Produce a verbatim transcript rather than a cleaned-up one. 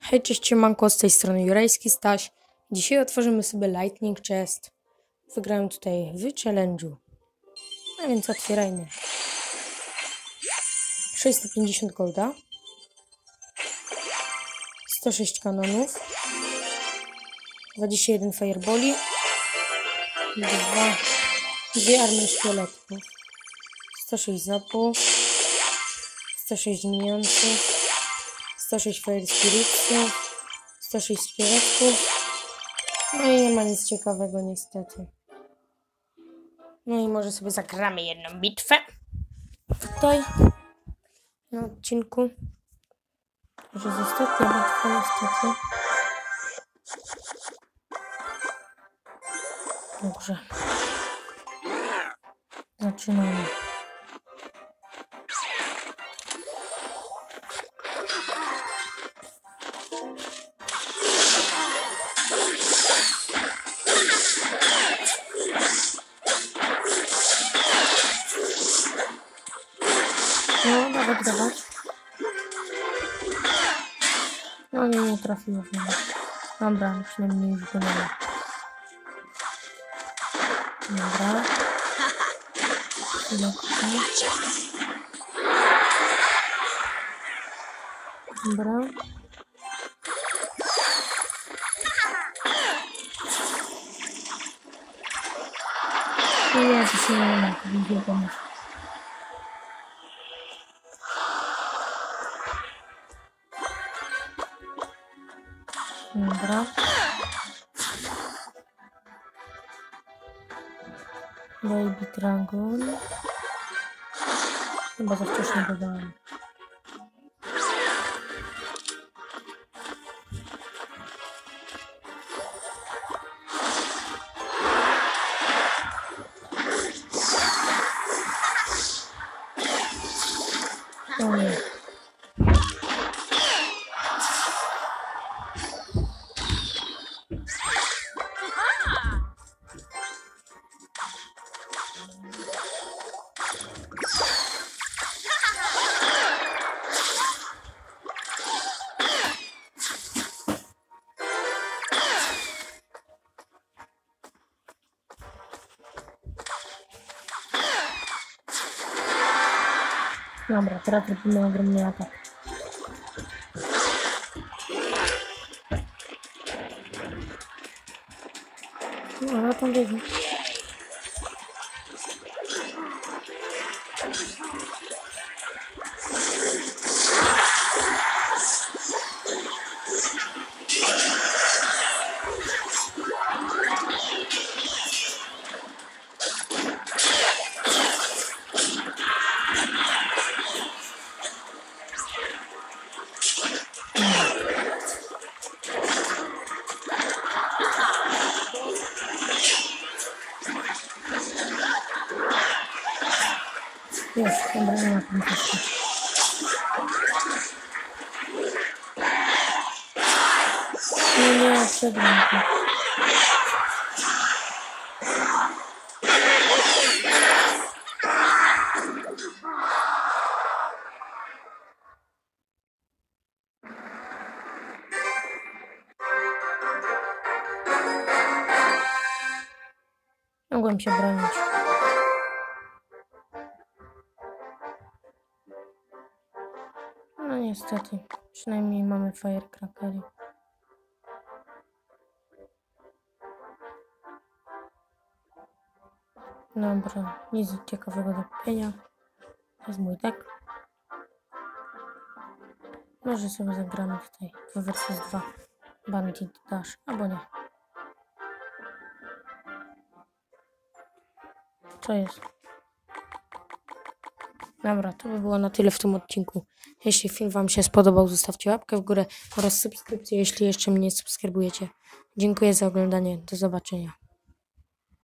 Hej, cześć, siemanko, z tej strony Jurajski Staś. Dzisiaj otworzymy sobie Lightning Chest. Wygrałem tutaj w challenge'u. A więc otwierajmy. sześćset pięćdziesiąt golda. sto sześć kanonów. dwadzieścia jeden fireboli. dwa, dwie armie szkieletów. sto sześć zapów. sto sześć minionców. sto sześć fire spiritsów. sto sześć szkieletków. No i nie ma nic ciekawego niestety. No i może sobie zagramy jedną bitwę. Tutaj na odcinku. To już jest ostatnia bitwa niestety. Dobrze. Zaczynamy. No, dawać, dawać. No nie, nie trafiło w niego. Dobra, przynajmniej już go nie ma. Dobra. Lekko. Dobra. Nie, to się nie ma, to będzie pomysł. Dobra. Baby Dragon. Chyba za wcześnie dodałem. O nie. Dobra, teraz robimy ogromny atak. No, ale tam biegnie. Jest, dobra, nie ma punktu. Nie, nie, przegram to. Mogłem się bronić. No niestety, przynajmniej mamy firecrackery. Dobra, nic ciekawego do kupienia. To jest mój deck. Może sobie zagramy tutaj dwa versus dwa. Bandit Dash, albo nie. Co jest? Dobra, to by było na tyle w tym odcinku. Jeśli film wam się spodobał, zostawcie łapkę w górę oraz subskrypcję, jeśli jeszcze mnie nie subskrybujecie. Dziękuję za oglądanie. Do zobaczenia.